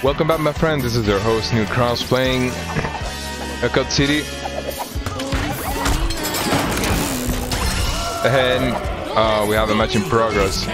Welcome back, my friend. This is your host, New Cross, playing Knockout City. And we have a match in progress.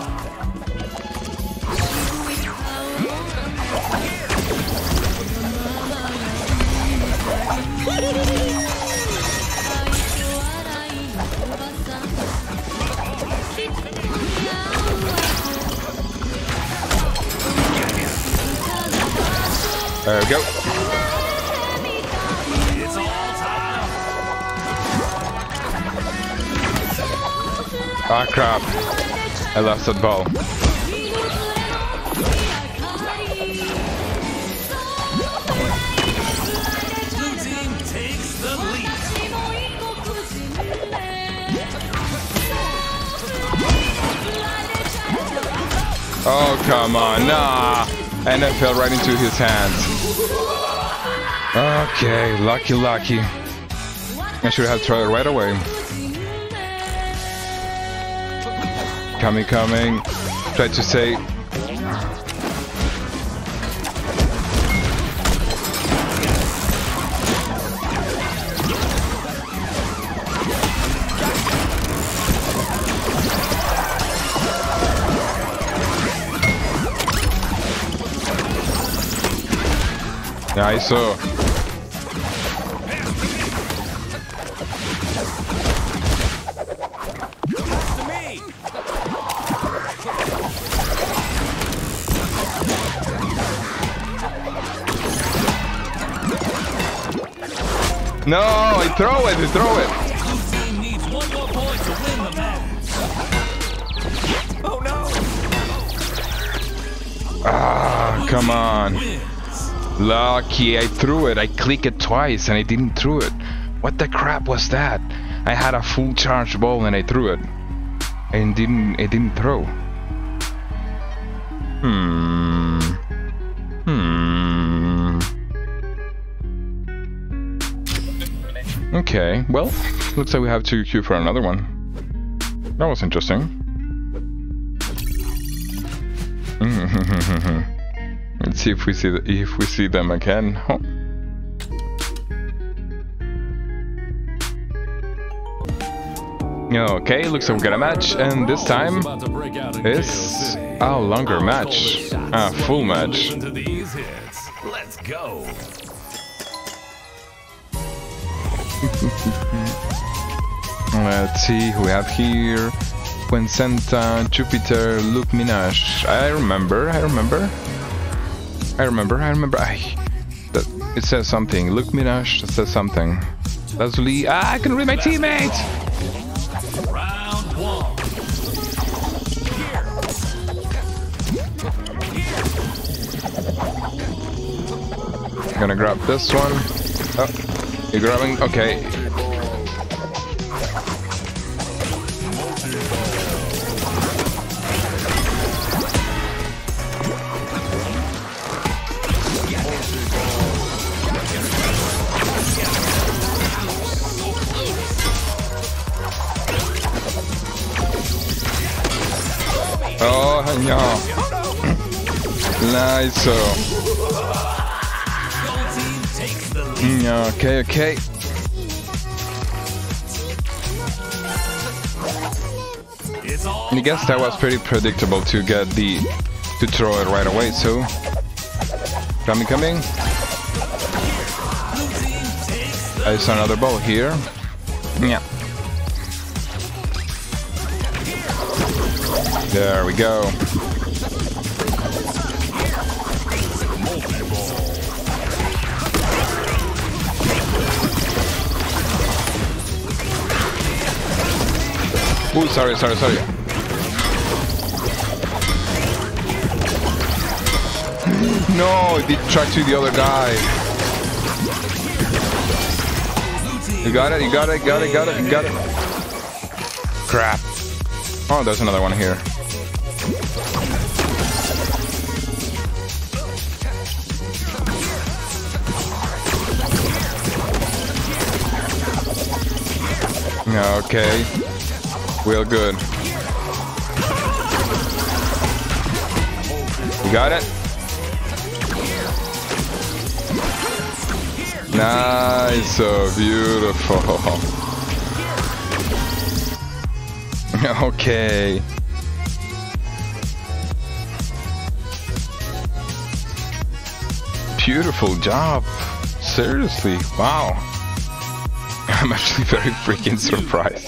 There we go. Ah, crap. I lost that ball. Oh, come on. Nah. And I fell right into his hands. Okay, lucky. I should have tried it right away. Coming. Try to say. Nice. No, I throw it. Team needs one more point to win the match. Oh no! Ah, come on. Lucky, I threw it. I clicked it twice and I didn't throw it. What the crap was that? I had a full charge ball and I threw it. And it didn't throw. Okay, well, looks like we have to queue for another one. That was interesting. Let's see if we see them again. Oh. Okay, looks like we got a match, and this time is a longer match, a full match. Let's go. Let's see who we have here. Quensenta, Jupiter, Luke Minaj. I remember. It says something. Luke Minaj, that says something. Leslie. I can read my teammates. Round one. I'm gonna grab this one. Oh, you're grabbing? Okay. Oh, no. Nice. Okay. I guess that was pretty predictable to get to throw it right away, so. Coming. I saw another ball here. Yeah. There we go. Ooh, sorry. No, it did track to the other guy. You got it. Crap. Oh, there's another one here. Okay. Real good. You got it? Nice, so beautiful. Okay. Beautiful job. Seriously, wow. I'm actually very freaking surprised.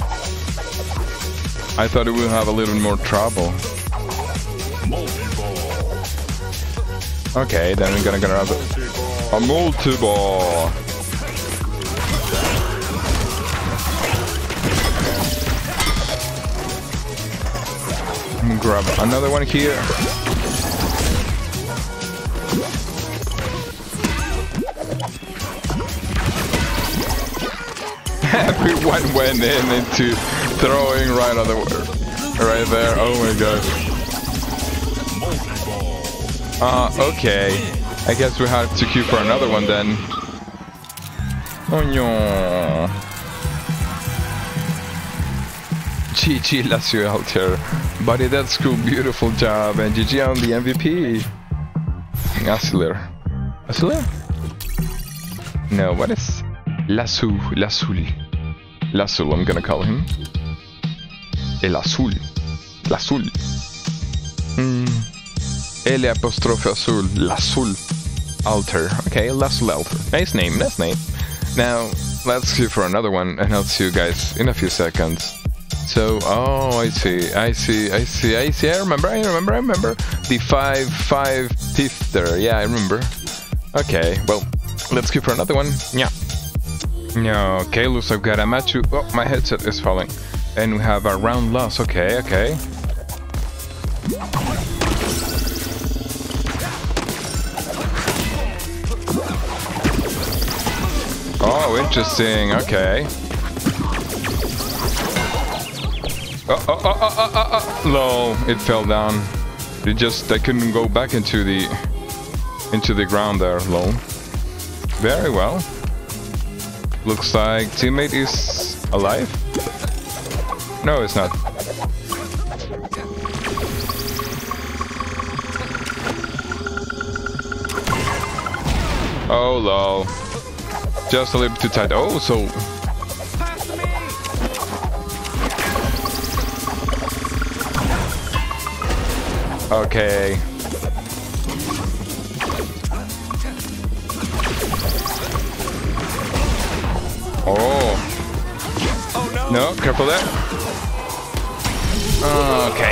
I thought it would have a little more trouble. Okay, then we're gonna grab a multi-ball. Grab another one here. Everyone went into throwing right on the right there. Oh my god. Okay. I guess we have to queue for another one then. Oh no. GG Lasso Alter. Buddy, that's cool. Beautiful job. And GG on the MVP. Asler. Asler? No, what is Lasso? Lasul. Lasul, I'm gonna call him. El Azul. Lasul. L apostrophe azul. Lasul. Alter. Okay, Lasul Alter. Nice name, nice name. Now, let's queue for another one, and I'll see you guys in a few seconds. So, oh, I see. I remember. The 5-5-5-5 yeah, I remember. Okay, well, let's queue for another one. Yeah. Okay, looks like I've got a match. Oh, my headset is falling. And we have a round loss. Okay, okay. Oh, interesting. Okay. Lol, it fell down. I couldn't go back into the ground there. Lol. Very well. Looks like teammate is alive. No, it's not. Oh lol. Just a little bit too tight. Oh, so. Okay. Oh. No, careful there. Okay.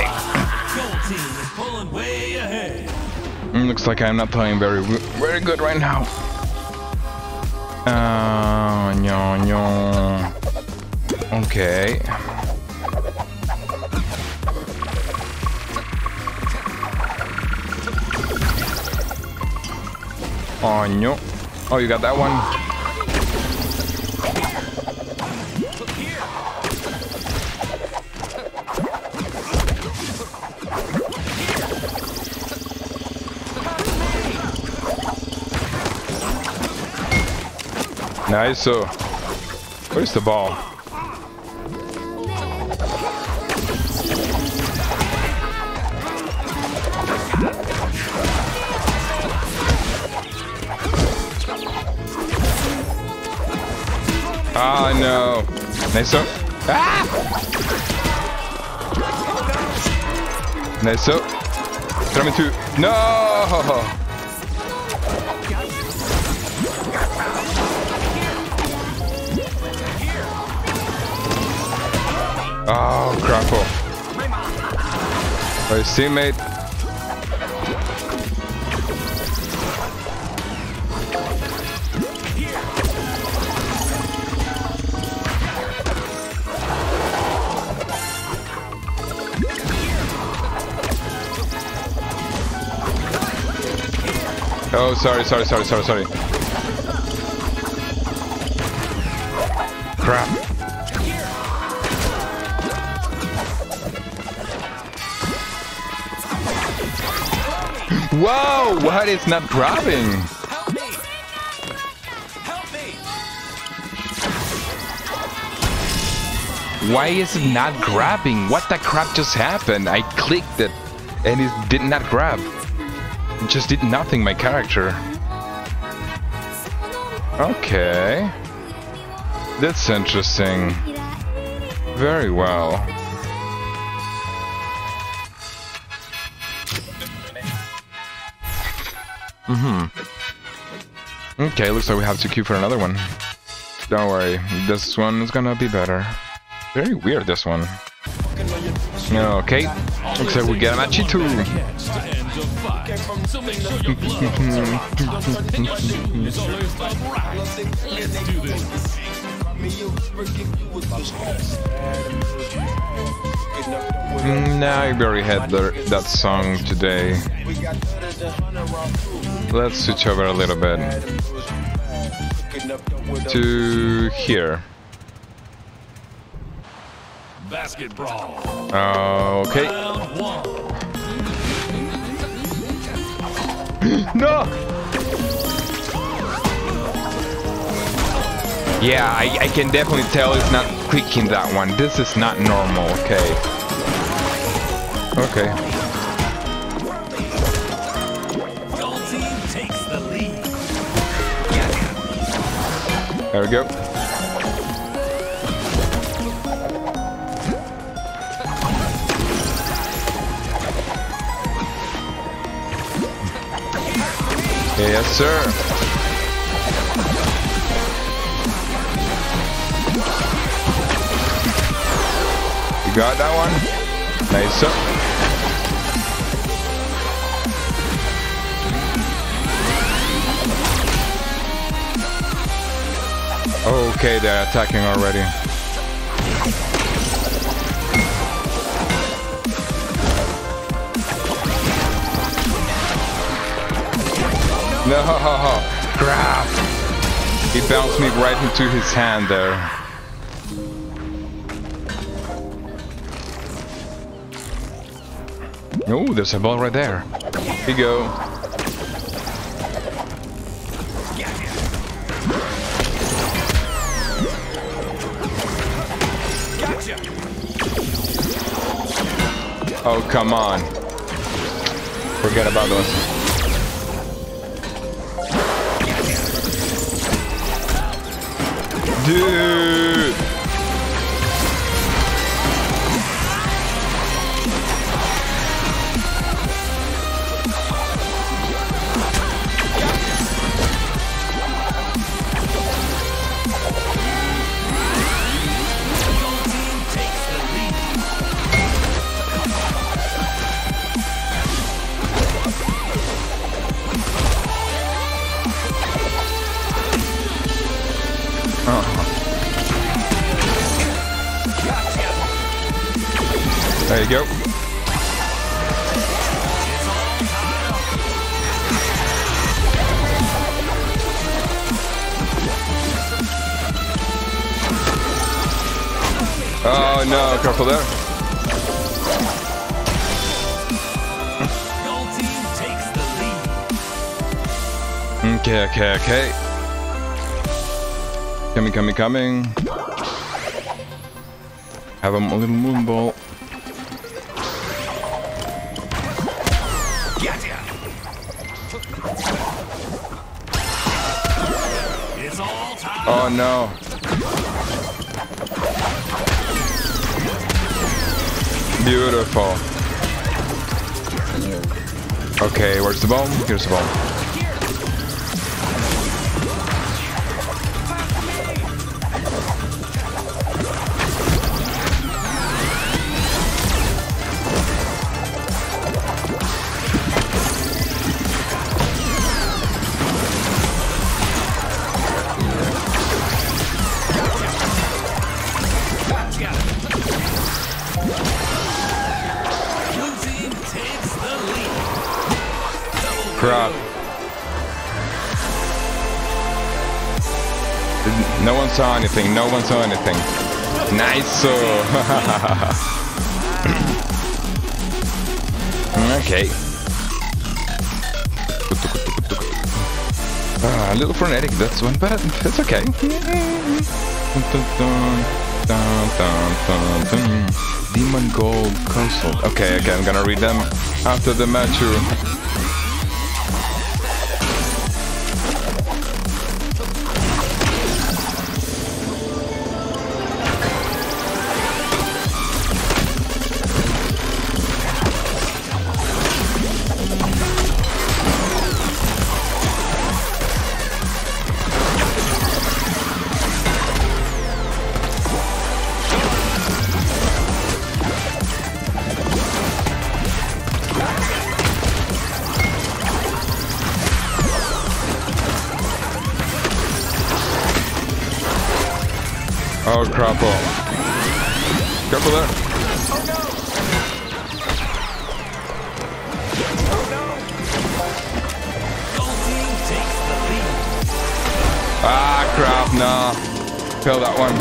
Looks like I'm not playing very good right now. No. Okay. Oh no. Oh, you got that one? Nice. So, where's the ball? Ah, no. Nice. So, ah! Nice. So, throw me two. No. Oh, crapple. Oh, his teammate. Oh, sorry. Crap. Whoa! What is not grabbing? Help me! Help me! Why is it not grabbing? What the crap just happened? I clicked it and it did not grab. It just did nothing, my character. Okay. That's interesting. Very well. Okay, looks like we have to queue for another one. Don't worry, this one is gonna be better. Very weird, this one. Okay, looks like we get a matchy too. Nah, I already had that song today. Let's switch over a little bit to here. Basket brawl. Okay. No! Yeah, I can definitely tell it's not clicking that one. This is not normal, okay. Okay. Your team takes the lead. There we go. Yes, sir. You got that one? Nice, sir. Okay, they're attacking already. No, crap! He bounced me right into his hand there. Oh, there's a ball right there. Here you go. Oh, come on. Forget about those. Dude! There you go. Oh no, careful there. Your team takes the lead. Okay. Coming. Have a little moon ball. It's all time. Oh no. Beautiful. Okay, where's the bomb? Here's the bomb. Crap. No one saw anything. Nice. Okay. A little frenetic, this one, but it's okay. Demon Gold Console. Okay, I'm gonna read them after the match. Oh crap! Oh. Careful there. Ah crap! Nah. Fail that one.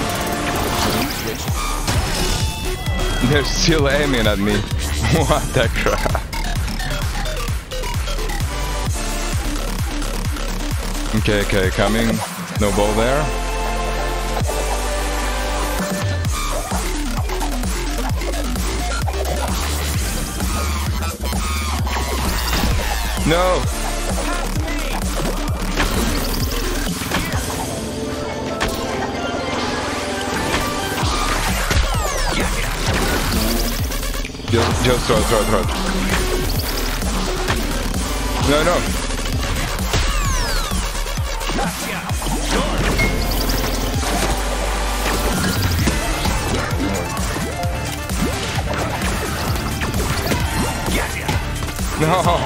They're still aiming at me. What the crap? Okay, okay, coming. No ball there. No! Just throw it. No, no. No.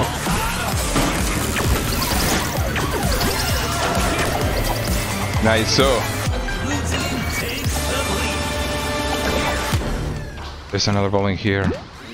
Nice. So there's another bowling here.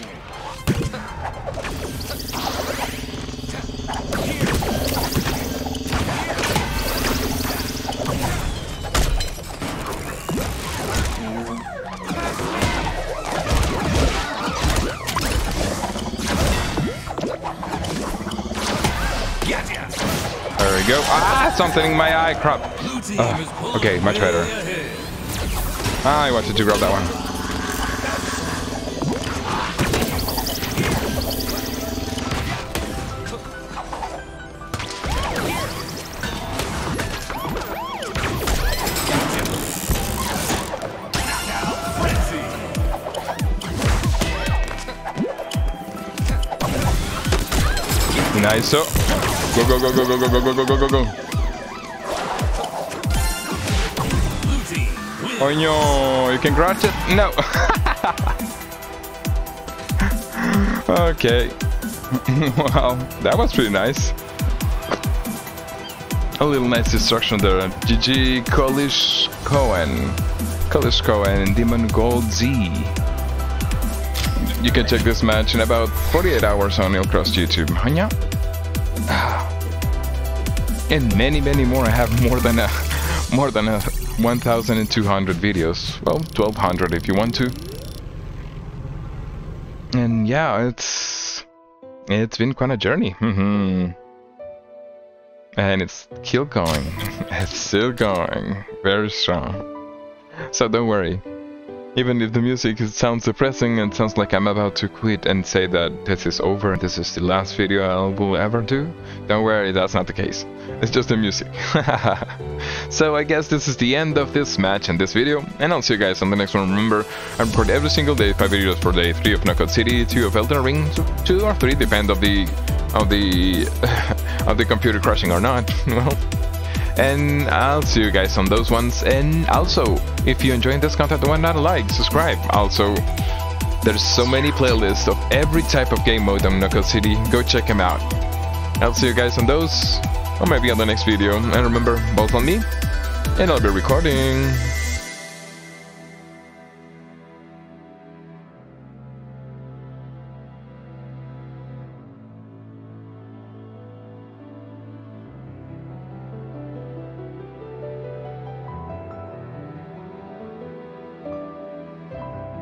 There we go. Ah, something in my eye. Crap. Okay, much better. I wanted to grab that one. Nice. So go. Oh no, you can crouch it? No. Okay. Wow, that was pretty nice. A little nice destruction there. GG Kolish Cohen and Demon Gold Z. You can check this match in about 48 hours on Neilcross YouTube. Hanya? And many more. I have more than 1,200 videos. Well, 1,200 if you want to. And yeah, it's been quite a journey. And it's still going. It's still going. Very strong. So don't worry. Even if the music sounds depressing and sounds like I'm about to quit and say that this is over, this is the last video I will ever do, don't worry, that's not the case. It's just the music. So I guess this is the end of this match and this video, and I'll see you guys on the next one. Remember, I record every single day 5 videos for day 3 of Knockout City, 2 of Elden Ring, 2 or 3, depend of the computer crashing or not. Well. And I'll see you guys on those ones. And also, if you're enjoying this content, why not like, subscribe. Also, there's so many playlists of every type of game mode on Knockout City. Go check them out. I'll see you guys on those, or maybe on the next video. And remember, balls on me, and I'll be recording.